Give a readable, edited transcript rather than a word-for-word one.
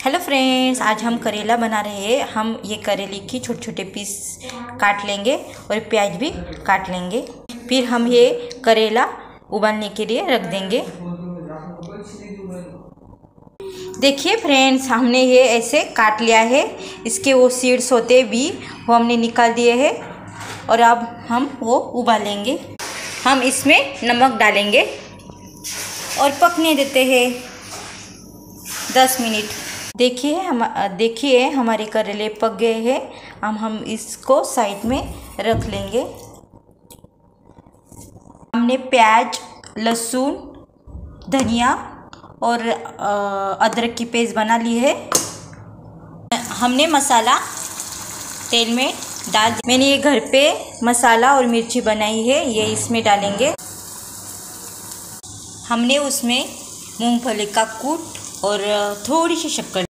Hello friends, आज हम करेला बना रहे हैं। हम ये करेले की छोटे छोटे पीस काट लेंगे और प्याज भी काट लेंगे। फिर हम ये करेला उबालने के लिए रख देंगे। देखिए फ्रेंड्स, हमने ये ऐसे काट लिया है। इसके वो सीड्स होते भी वो हमने निकाल दिए हैं और अब हम वो उबालेंगे। हम इसमें नमक डालेंगे और पकने देते हैं 10 मिनट। देखिए हमारे करेले पक गए हैं। अब हम इसको साइड में रख लेंगे। हमने प्याज, लहसुन, धनिया और अदरक की पेस्ट बना ली है। हमने मसाला तेल में डाल दिया। मैंने ये घर पे मसाला और मिर्ची बनाई है, ये इसमें डालेंगे। हमने उसमें मूंगफली का कूट और थोड़ी सी शक्कर